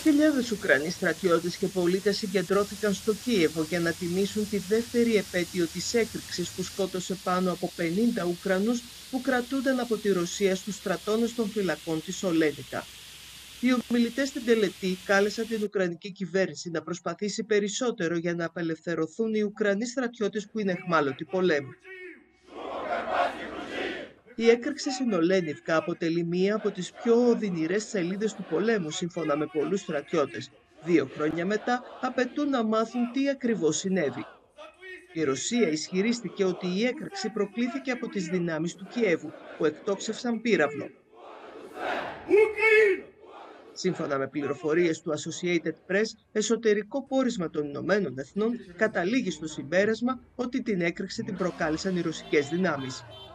Χιλιάδες Ουκρανοί στρατιώτες και πολίτες συγκεντρώθηκαν στο Κίεβο για να τιμήσουν τη δεύτερη επέτειο της έκρηξης που σκότωσε πάνω από 50 Ουκρανούς που κρατούνταν από τη Ρωσία στους στρατώνες των φυλακών της Ολένικα. Οι ομιλητές στην τελετή κάλεσαν την Ουκρανική κυβέρνηση να προσπαθήσει περισσότερο για να απελευθερωθούν οι Ουκρανοί στρατιώτες που είναι αιχμάλωτοι πολέμου. Η έκρηξη στην Ολένιβκα αποτελεί μία από τις πιο οδυνηρές σελίδες του πολέμου, σύμφωνα με πολλούς στρατιώτες. 2 χρόνια μετά απαιτούν να μάθουν τι ακριβώς συνέβη. Η Ρωσία ισχυρίστηκε ότι η έκρηξη προκλήθηκε από τις δυνάμεις του Κιέβου, που εκτόξευσαν πύραυλο. Σύμφωνα με πληροφορίες του Associated Press, εσωτερικό πόρισμα των Ηνωμένων Εθνών καταλήγει στο συμπέρασμα ότι την έκρηξη την προκάλεσαν οι ρωσικές δυνάμεις.